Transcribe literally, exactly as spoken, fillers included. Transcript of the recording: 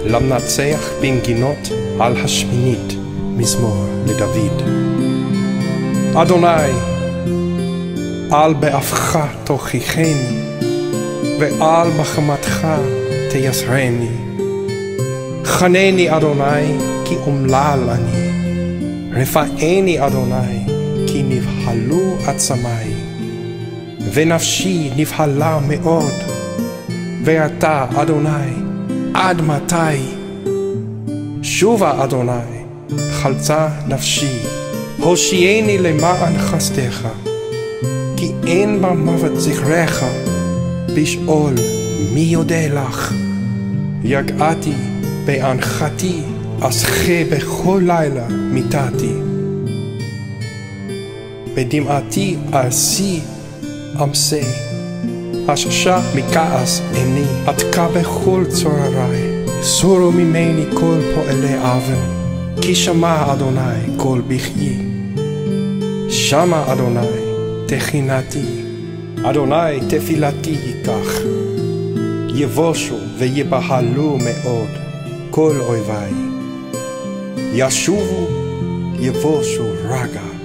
למנצח בנגינות על השמינית מזמור לדוד. אדוני, על באפך תוכיחני, ועל בחמתך תייסרני. חנני אדוני, כי אומלל אני, רפאני אדוני, כי נבהלו עצמי, ונפשי נבהלה מאוד. ואתה אדוני, עד מתי? שובה אדוני, חלצה נפשי, הושיעני למען חסדך, כי אין במוות זכרך, בשאול מי יודע לך. יגעתי באנחתי, אסחה בכל לילה מיתתי, בדמעתי ארסי אמסה, הששה מכעס עיני, עתקה בכל צוררי. סורו ממני כל פועלי אבן, כי שמע אדוני כל בכי. שמע אדוני תחינתי, אדוני תפילתי ייקח. יבושו ויבהלו מאוד כל אויבי, ישובו יבושו רגע.